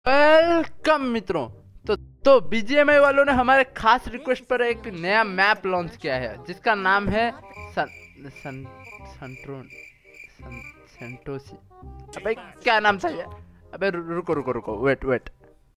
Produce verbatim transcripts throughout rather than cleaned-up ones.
Welcome मित्रों। तो तो बीजीएमआई वालों ने हमारे खास रिक्वेस्ट पर एक नया मैप लॉन्च किया है जिसका नाम है सन सन संट्रोन सन सेंटोसी। अबे क्या नाम था ये? अबे रुको रुको रुको wait wait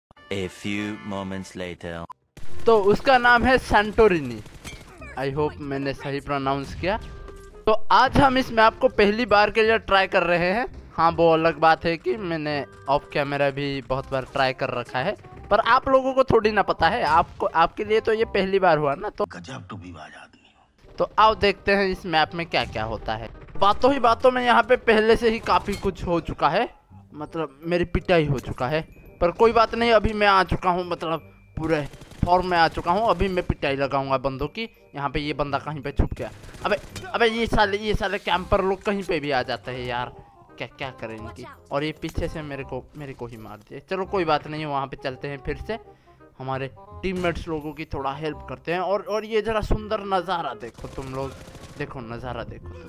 A few moments later. तो उसका नाम है सैंटोरिनी। आई होप मैंने सही प्रोनाउंस किया। तो आज हम इस मैप को पहली बार के लिए ट्राई कर रहे हैं। हाँ, वो अलग बात है कि मैंने ऑफ कैमरा भी बहुत बार ट्राई कर रखा है, पर आप लोगों को थोड़ी ना पता है। आपको आपके लिए तो ये पहली बार हुआ ना। तो गजब टूबीबाज आदमी हो। तो आओ देखते हैं इस मैप में क्या क्या होता है। बातों ही बातों में यहाँ पे पहले से ही काफी कुछ हो चुका है, मतलब मेरी पिटाई हो चुका है। पर कोई बात नहीं, अभी मैं आ चुका हूँ, मतलब पूरे फॉर्म में आ चुका हूँ। अभी मैं पिटाई लगाऊंगा बंदों की। यहाँ पे ये बंदा कहीं पे छुप गया। अबे अबे ये साले ये साले कैंपर लोग कहीं पे भी आ जाते हैं यार। क्या क्या करें इनकी। और ये पीछे से मेरे को मेरे को ही मार दिए। चलो कोई बात नहीं, वहाँ पे चलते हैं फिर से। हमारे टीममेट्स लोगों की थोड़ा हेल्प करते हैं। और और ये जरा सुंदर नज़ारा देखो तुम लोग, देखो नज़ारा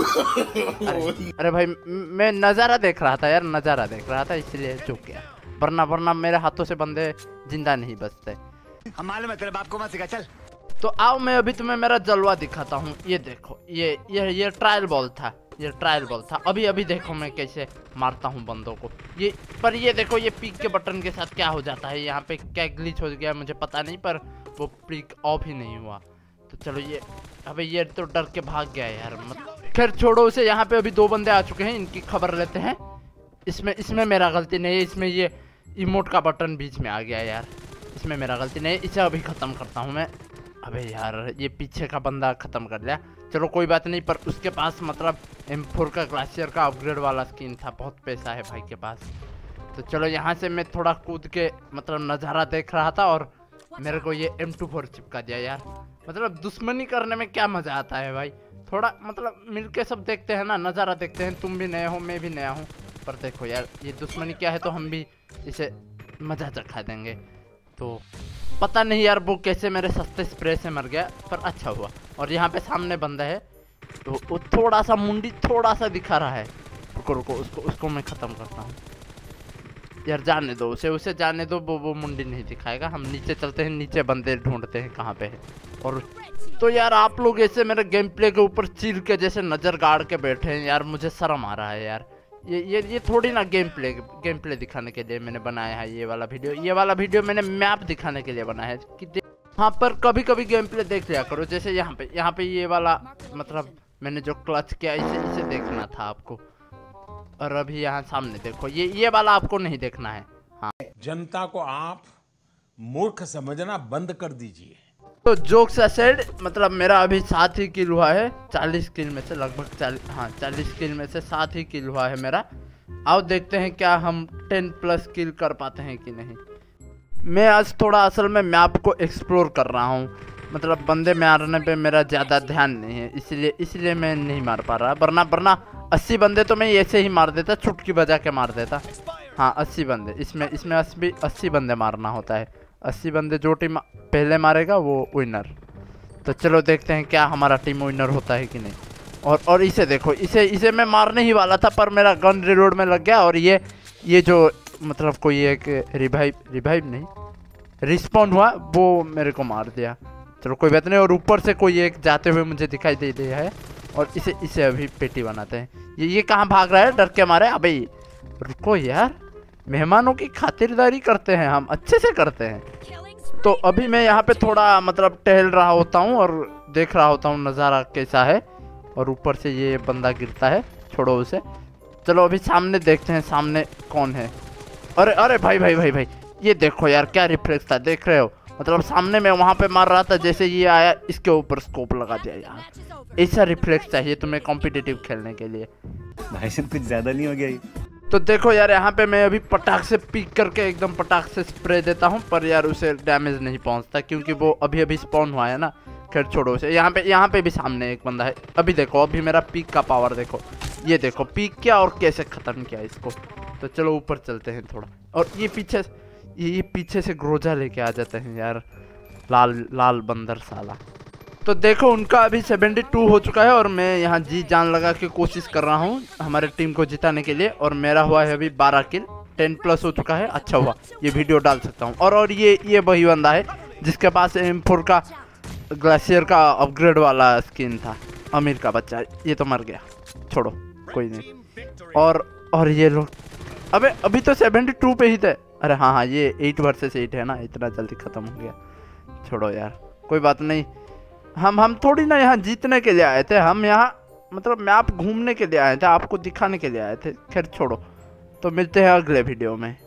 देखो। अरे, अरे भाई मैं नज़ारा देख रहा था यार, नज़ारा देख रहा था इसलिए चुप गया। वरना वरना मेरे हाथों से बंदे जिंदा नहीं बचते। हम मालूम है तेरे बाप को मत सिखा, चल। तो आओ मैं अभी तुम्हें मेरा जलवा दिखाता हूँ। ये देखो, ये ये ये ट्रायल बॉल था, ये ट्रायल बॉल था। अभी अभी देखो मैं कैसे मारता हूँ बंदों को। ये पर ये देखो, ये पीक के बटन के साथ क्या हो जाता है। यहाँ पे क्या ग्लिच हो गया मुझे पता नहीं, पर वो पीक ऑफ ही नहीं हुआ। तो चलो ये अबे ये तो डर के भाग गया यार। मत खैर छोड़ो उसे। यहाँ पे अभी दो बंदे आ चुके हैं, इनकी खबर लेते हैं। इसमें इसमें मेरा गलती नहीं है। इसमें ये इमोट का बटन बीच में आ गया यार, इसमें मेरा गलती नहीं है। इसे अभी ख़त्म करता हूँ मैं। अबे यार ये पीछे का बंदा ख़त्म कर लिया। चलो कोई बात नहीं, पर उसके पास मतलब एम फोर का ग्लाशियर का अपग्रेड वाला स्किन था। बहुत पैसा है भाई के पास। तो चलो यहाँ से मैं थोड़ा कूद के मतलब नज़ारा देख रहा था और मेरे को ये एम टू फोर चिपका दिया यार। मतलब दुश्मनी करने में क्या मज़ा आता है भाई। थोड़ा मतलब मिलके सब देखते हैं ना, नज़ारा देखते हैं। तुम भी नए हो, मैं भी नया हूँ, पर देखो यार ये दुश्मनी क्या है, तो हम भी इसे मज़ा चखा देंगे। तो पता नहीं यार वो कैसे मेरे सस्ते स्प्रे से मर गया, पर अच्छा हुआ। और यहाँ पे सामने बंदा है, तो वो थोड़ा सा मुंडी थोड़ा सा दिखा रहा है। रुको रुको, उसको उसको मैं ख़त्म करता हूँ यार। जाने दो उसे, उसे जाने दो। वो वो मुंडी नहीं दिखाएगा। हम नीचे चलते हैं, नीचे बंदे ढूंढते हैं कहाँ पे है। और तो यार आप लोग ऐसे मेरे गेम प्ले के ऊपर चिर के जैसे नज़र गाड़ के बैठे हैं यार, मुझे शर्म आ रहा है यार। ये ये ये थोड़ी ना गेम प्ले गेम प्ले दिखाने के लिए मैंने बनाया है ये वाला वीडियो। ये वाला वीडियो मैंने मैप दिखाने के लिए बनाया है कि हाँ, पर कभी कभी गेम प्ले देख लिया करो। जैसे यहाँ पे यहाँ पे ये वाला मतलब मैंने जो क्लच किया, इसे इसे देखना था आपको। और अभी यहाँ सामने देखो, ये ये वाला आपको नहीं देखना है। हाँ, जनता को आप मूर्ख समझना बंद कर दीजिए। तो जोक्स असेड, मतलब मेरा अभी सात ही किल हुआ है चालीस किल में से, लगभग चालीस हाँ चालीस किल में से सात ही किल हुआ है मेरा। आओ देखते हैं क्या हम टेन प्लस किल कर पाते हैं कि नहीं। मैं आज थोड़ा असल में मैप को एक्सप्लोर कर रहा हूँ, मतलब बंदे मारने पे मेरा ज़्यादा ध्यान नहीं है, इसलिए इसलिए मैं नहीं मार पा रहा। वरना वरना अस्सी बंदे तो मैं ऐसे ही मार देता, चुटकी बजा के मार देता। हाँ अस्सी बंदे, इसमें इसमें अस्सी अस्सी बंदे मारना होता है। अस्सी बंदे जो टीम पहले मारेगा वो विनर। तो चलो देखते हैं क्या हमारा टीम विनर होता है कि नहीं। और और इसे देखो, इसे इसे मैं मारने ही वाला था, पर मेरा गन रिलोड में लग गया। और ये ये जो मतलब कोई एक रिवाइव रिवाइव नहीं रिस्पॉन्ड हुआ, वो मेरे को मार दिया। चलो कोई बात नहीं। और ऊपर से कोई एक जाते हुए मुझे दिखाई दे दिया है। और इसे इसे अभी पेटी बनाते हैं। ये ये कहाँ भाग रहा है डर के मारे? अबे रुको यार, मेहमानों की खातिरदारी करते हैं हम, अच्छे से करते हैं। तो अभी मैं यहाँ पे थोड़ा मतलब टहल रहा होता हूँ और देख रहा होता हूँ नज़ारा कैसा है। और ऊपर से ये बंदा गिरता है, छोड़ो उसे। चलो अभी सामने देखते हैं सामने कौन है। अरे अरे भाई भाई भाई भाई ये देखो यार क्या रिफ्लेक्स था, देख रहे हो? मतलब सामने मैं वहाँ पे मार रहा था, जैसे ये आया इसके ऊपर स्कोप लगा दिया यार। ऐसा रिफ्लेक्स चाहिए तुम्हें कॉम्पिटिटिव खेलने के लिए। भाई साहब कुछ ज़्यादा नहीं हो गया ये? तो देखो यार यहाँ पे मैं अभी पटाख से पीक करके एकदम पटाख से स्प्रे देता हूँ, पर यार उसे डैमेज नहीं पहुँचता क्योंकि वो अभी अभी स्पॉन हुआ है ना। खैर छोड़ो उसे। यहाँ पे यहाँ पे भी सामने एक बंदा है। अभी देखो, अभी मेरा पीक का पावर देखो। ये देखो पीक किया और कैसे ख़त्म किया इसको। तो चलो ऊपर चलते हैं थोड़ा। और ये पीछे ये, ये पीछे से ग्रोजा लेके आ जाते हैं यार, लाल लाल बंदर साला। तो देखो उनका अभी बहत्तर हो चुका है और मैं यहाँ जी जान लगा के कोशिश कर रहा हूँ हमारे टीम को जिताने के लिए। और मेरा हुआ है अभी बारह किल टेन प्लस हो चुका है, अच्छा हुआ ये वीडियो डाल सकता हूँ। और और ये ये वही बंदा है जिसके पास एम फोर का ग्लेशियर का अपग्रेड वाला स्किन था, अमीर का बच्चा, ये तो मर गया, छोड़ो कोई नहीं। और और ये लोग, अबे अभी तो सेवेंटी टू पे ही थे। अरे हाँ हाँ ये एट वर्सेस एट है ना, इतना जल्दी ख़त्म हो गया, छोड़ो यार कोई बात नहीं। हम हम थोड़ी ना यहाँ जीतने के लिए आए थे, हम यहाँ मतलब मैप घूमने के लिए आए थे, आपको दिखाने के लिए आए थे। खैर छोड़ो, तो मिलते हैं अगले वीडियो में।